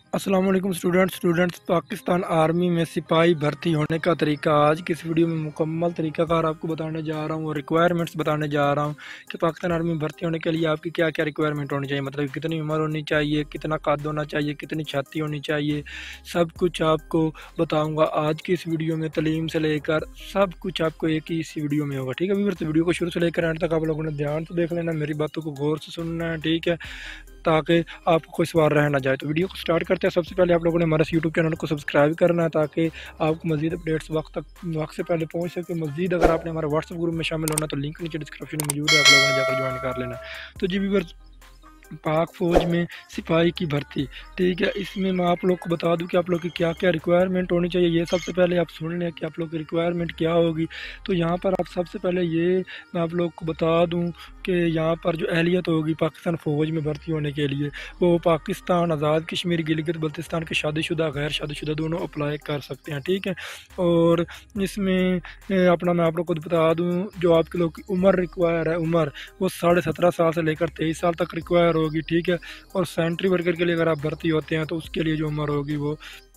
अस्सलाम वालेकुम students Pakistan army में सिपाही भर्ती होने का तरीका आज की इस वीडियो में मुकम्मल तरीकाकार आपको बताने जा रहा हूँ और रिक्वायरमेंट्स बताने जा रहा हूँ कि पाकिस्तान आर्मी में भर्ती होने के लिए आपकी क्या क्या रिक्वायरमेंट होनी चाहिए, मतलब कितनी उम्र होनी चाहिए, कितना कद होना चाहिए, कितनी छाती होनी चाहिए, सब कुछ आपको बताऊँगा आज की इस वीडियो में। तालीम से लेकर सब कुछ आपको एक ही इस वीडियो में होगा, ठीक है व्यूअर्स। वीडियो को शुरू से लेकर एंड तक आप लोगों ने ध्यान से देख लेना, मेरी बातों को गौर से सुनना है, ठीक है, ताकि आपको कोई सवाल रह ना जाए। तो वीडियो को स्टार्ट करते हैं। सबसे पहले आप लोगों ने हमारे यूट्यूब चैनल को सब्सक्राइब करना है ताकि आपको मजीद अपडेट्स वक्त से पहले पहुंच सके। मजीद अगर आपने हमारे व्हाट्सएप ग्रुप में शामिल होना तो लिंक नीचे डिस्क्रिप्शन में मौजूद है, आप लोगों ने जाकर ज्वाइन कर लेना। तो जी व्यूअर्स, पाक फ़ौज में सिपाही की भर्ती, ठीक है, इसमें मैं आप लोग को बता दूं कि आप लोग की क्या क्या रिक्वायरमेंट होनी चाहिए। ये सबसे पहले आप सुन लें कि आप लोग की रिक्वायरमेंट क्या होगी। तो यहाँ पर आप सबसे पहले ये मैं आप लोग को बता दूं कि यहाँ पर जो अहलियत होगी पाकिस्तान फ़ौज में भर्ती होने के लिए, वो पाकिस्तान, आज़ाद कश्मीर, गिलगित बल्तिस्तान के शादीशुदा, गैर शादीशुदा दोनों अप्लाई कर सकते हैं, ठीक है। और इसमें अपना मैं आप लोग को बता दूँ, जो आपके लोग की उम्र रिक्वायर है, उम्र वो 17.5 साल से लेकर 23 साल तक रिक्वायर होगी, ठीक है। और सेंट्री वर्कर के लिए अगर आप भर्ती होते हैं तो उसके लिए जो उम्र होगी वो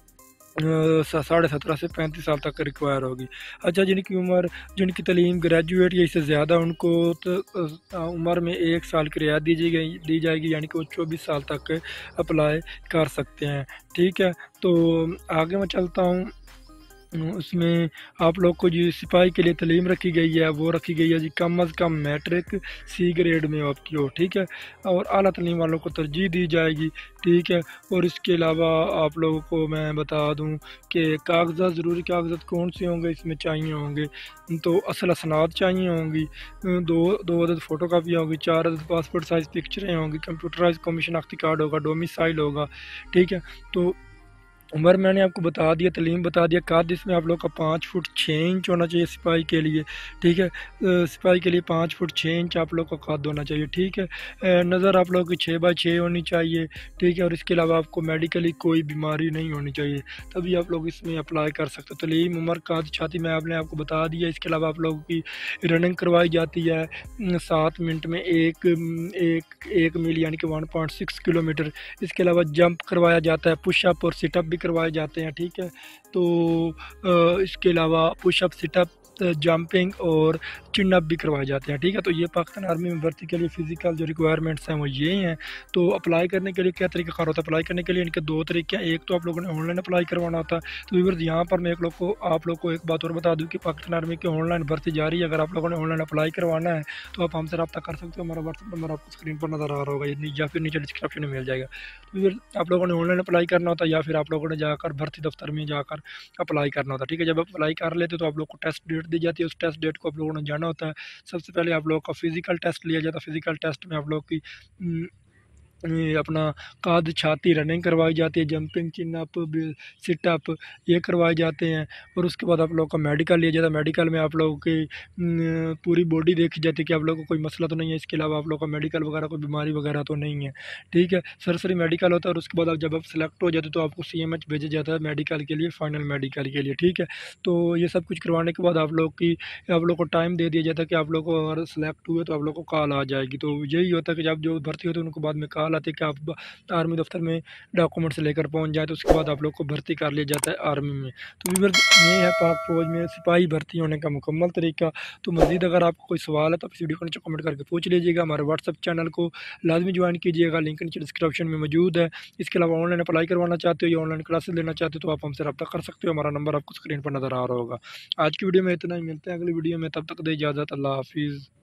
17.5 से 35 साल तक रिक्वायर होगी। अच्छा, जिनकी उम्र, जिनकी तालीम ग्रेजुएट या इससे ज़्यादा, उनको तो उम्र में 1 साल की रियायत दी जाएगी, यानी कि वो 24 साल तक अप्लाई कर सकते हैं, ठीक है। तो आगे मैं चलता हूँ। उसमें आप लोग को जो सिपाही के लिए तालीम रखी गई है वो रखी गई है जी कम अज़ कम मैट्रिक सी ग्रेड में आपकी हो, ठीक है। और आला तालीम वालों को तरजीह दी जाएगी, ठीक है। और इसके अलावा आप लोगों को मैं बता दूं कि कागजात, ज़रूरी कागजात कौन से होंगे इसमें चाहिए होंगे। तो असल असनाद चाहिए होंगी, दो अदद फ़ोटो कापी होगी, 4 अदद पासपोर्ट साइज़ पिक्चरें होंगी, कंप्यूटराइज कमीशन अख्ती कार्ड होगा, डोमिसाइल होगा, ठीक है। तो उम्र मैंने आपको बता दिया, तालीम बता दिया, कद इसमें आप लोग का 5 फुट 6 इंच होना चाहिए सिपाही के लिए, ठीक है। सिपाही के लिए 5 फुट 6 इंच आप लोग का कद होना चाहिए, ठीक है। नज़र आप लोग की 6x6 होनी चाहिए, ठीक है। और इसके अलावा आपको मेडिकली कोई बीमारी नहीं होनी चाहिए, तभी आप लोग इसमें अप्लाई कर सकते हो। तालीम, उम्र, कद, छाती मैं आपने आपको बता दिया। इसके अलावा आप लोगों की रनिंग करवाई जाती है 7 मिनट में एक मील, यानी कि 1.6 किलोमीटर। इसके अलावा जंप करवाया जाता है, पुशअप और सिटअप भी करवाए जाते हैं, ठीक है। तो इसके अलावा पुशअप, सिटअप, जंपिंग और चिन अप भी करवाए जाते हैं, ठीक है। तो ये पाकिस्तान आर्मी में भर्ती के लिए फ़िज़िकल जो रिक्वायरमेंट्स हैं वो ये हैं। तो अप्लाई करने के लिए क्या तरीका कार होता है? अप्लाई करने के लिए इनके 2 तरीके हैं। एक तो आप लोगों ने ऑनलाइन अप्लाई करवाना होता है। तो व्यूअर्स, यहाँ पर मैं आप लोग को एक बात और बता दूँ कि पाकिस्तान आर्मी की ऑनलाइन भर्ती जारी है। अगर आप लोगों ने ऑनलाइन अप्लाई करवाना है तो आप हमसे रब्ता कर सकते हो। हमारा व्हाट्सअप नंबर आपको स्क्रीन पर नज़र आ रहा होगा या फिर नीचे डिस्क्रिप्शन में मिल जाएगा। तो व्यूअर्स, आप लोगों ने ऑनलाइन अप्लाई करना होता है या फिर आप लोगों ने जाकर भर्ती दफ्तर में जाकर अप्लाई करना होता है, ठीक है। जब आप अप्लाई कर लेते हो तो आप लोग को टेस्ट डेट दी जाती है, उस टेस्ट डेट को आप लोगों ने जाना होता है। सबसे पहले आप लोगों का फिजिकल टेस्ट लिया जाता है। फिजिकल टेस्ट में आप लोग की ये अपना कद, छाती, रनिंग करवाई जाती है, जंपिंग, चिन अप, सिटअप ये करवाए जाते हैं। और उसके बाद आप लोगों का मेडिकल लिया जाता है। मेडिकल में आप लोगों की पूरी बॉडी देखी जाती है कि आप लोगों को कोई मसला तो नहीं है। इसके अलावा आप लोगों का मेडिकल वगैरह कोई बीमारी वगैरह तो नहीं है, ठीक है। सरसरी मेडिकल होता है। और उसके बाद जब आप सेलेक्ट हो जाते तो आपको CMH भेजा जाता है मेडिकल के लिए, फाइनल मेडिकल के लिए, ठीक है। तो ये सब कुछ करवाने के बाद आप लोग को टाइम दे दिया जाता है कि आप लोग को अगर सेलेक्ट हुए तो आप लोग को कॉल आ जाएगी। तो यही होता है कि जब जो भर्ती होते हैं उनको बाद में कॉल आती है कि आप आर्मी दफ्तर में डॉक्यूमेंट्स लेकर पहुंच जाए, तो उसके बाद आप लोग को भर्ती कर लिया जाता है आर्मी में। तो व्यूअर्स, ये है पाक फ़ौज में सिपाही भर्ती होने का मुकम्मल तरीका। तो मज़ीद अगर आपको कोई सवाल है तो आप इस वीडियो को नीचे कमेंट करके पूछ लीजिएगा। हमारे व्हाट्सअप चैनल को लाजमी ज्वाइन कीजिएगा, लिंक नीचे डिस्क्रिप्शन में मौजूद है। इसके अलावा ऑनलाइन अप्लाई करवाना चाहते हो या ऑनलाइन क्लासेस लेना चाहते हो तो आप हमसे रब्ता कर सकते हो। हमारा नंबर आपको स्क्रीन पर नज़र आ रहा होगा। आज की वीडियो में इतना ही, मिलते हैं अगली वीडियो में, तब तक दे इजाज़त, अल्लाह हाफिज़।